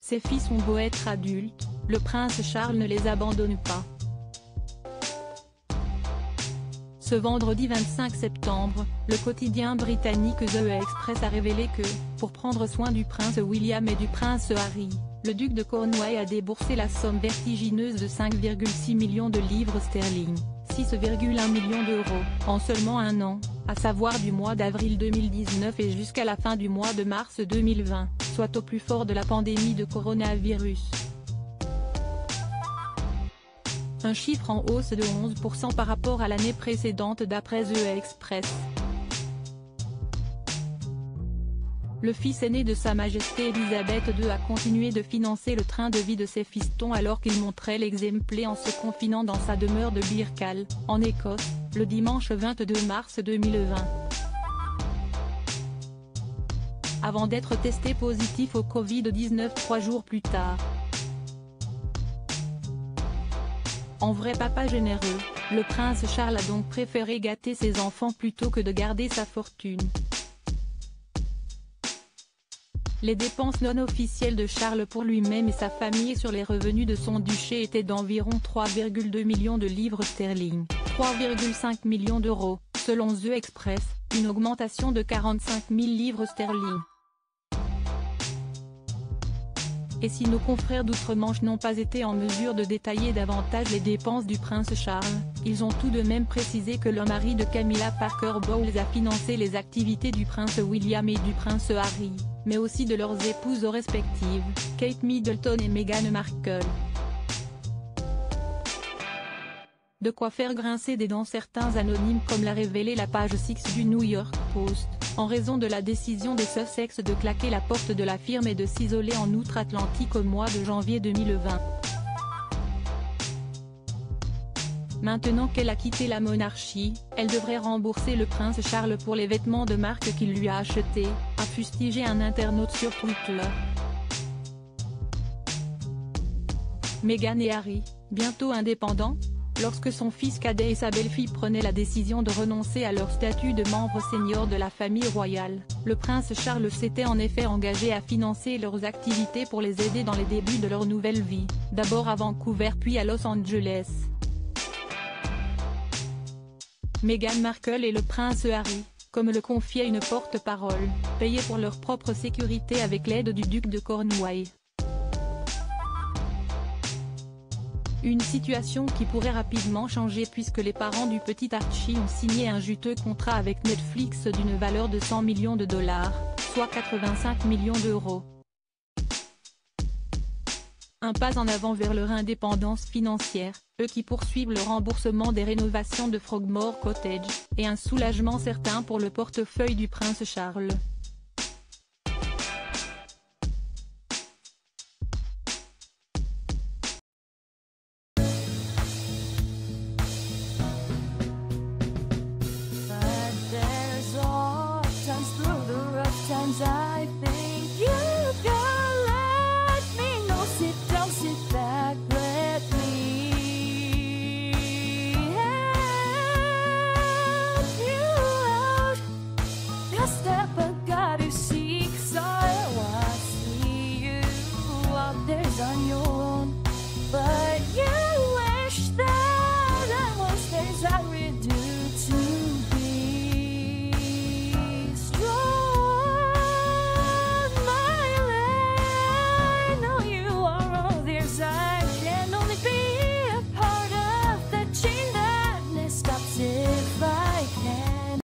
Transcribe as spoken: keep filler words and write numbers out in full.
Ses fils ont beau être adultes, le prince Charles ne les abandonne pas. Ce vendredi vingt-cinq septembre, le quotidien britannique The Express a révélé que, pour prendre soin du prince William et du prince Harry, le duc de Cornouailles a déboursé la somme vertigineuse de cinq virgule six millions de livres sterling, six virgule un millions d'euros, en seulement un an, à savoir du mois d'avril deux mille dix-neuf et jusqu'à la fin du mois de mars deux mille vingt, soit au plus fort de la pandémie de coronavirus. Un chiffre en hausse de onze pour cent par rapport à l'année précédente d'après The Express. Le fils aîné de Sa Majesté Elisabeth deux a continué de financer le train de vie de ses fistons alors qu'il montrait l'exemple en se confinant dans sa demeure de Birkall, en Écosse, le dimanche vingt-deux mars deux mille vingt. Avant d'être testé positif au Covid dix-neuf trois jours plus tard. En vrai papa généreux, le prince Charles a donc préféré gâter ses enfants plutôt que de garder sa fortune. Les dépenses non officielles de Charles pour lui-même et sa famille sur les revenus de son duché étaient d'environ trois virgule deux millions de livres sterling, trois virgule cinq millions d'euros, selon The Express, une augmentation de quarante-cinq mille livres sterling. Et si nos confrères d'outre-Manche n'ont pas été en mesure de détailler davantage les dépenses du prince Charles, ils ont tout de même précisé que le mari de Camilla Parker Bowles a financé les activités du prince William et du prince Harry, mais aussi de leurs épouses respectives, Kate Middleton et Meghan Markle. De quoi faire grincer des dents certains anonymes comme l'a révélé la page six du New York Post, en raison de la décision des Sussex de claquer la porte de la firme et de s'isoler en outre-Atlantique au mois de janvier deux mille vingt. Maintenant qu'elle a quitté la monarchie, elle devrait rembourser le prince Charles pour les vêtements de marque qu'il lui a achetés, a fustigé un internaute sur Twitter. Meghan et Harry, bientôt indépendants? Lorsque son fils cadet et sa belle-fille prenaient la décision de renoncer à leur statut de membre senior de la famille royale, le prince Charles s'était en effet engagé à financer leurs activités pour les aider dans les débuts de leur nouvelle vie, d'abord à Vancouver puis à Los Angeles. Meghan Markle et le prince Harry, comme le confiait une porte-parole, payaient pour leur propre sécurité avec l'aide du duc de Cornouailles. Une situation qui pourrait rapidement changer puisque les parents du petit Archie ont signé un juteux contrat avec Netflix d'une valeur de cent millions de dollars, soit quatre-vingt-cinq millions d'euros. Un pas en avant vers leur indépendance financière, eux qui poursuivent le remboursement des rénovations de Frogmore Cottage, et un soulagement certain pour le portefeuille du prince Charles.